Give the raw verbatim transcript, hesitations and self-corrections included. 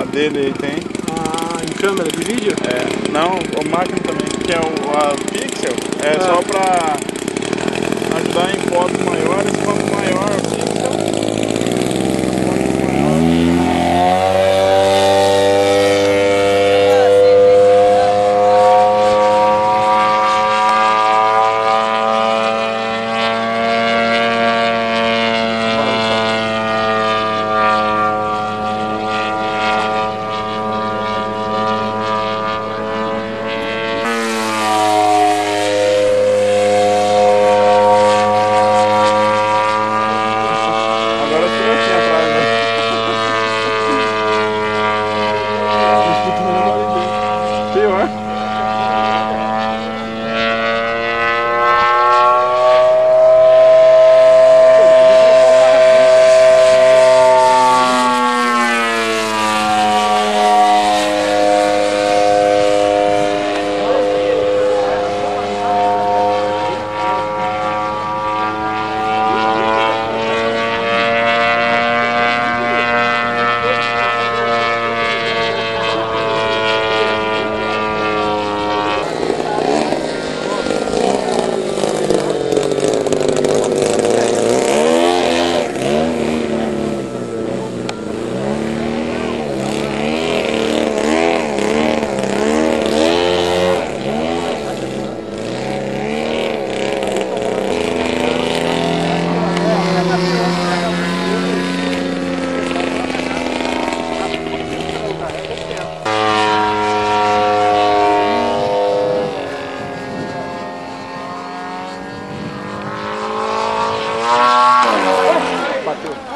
dele aí tem. Ah, em câmera de vídeo? É, não, a máquina também, que é o a Pixel, é ah. só pra ajudar em fotos maiores, quanto maior a Pixel, quanto maior. Agora tudo assim atrás, né? Pior. Bateu.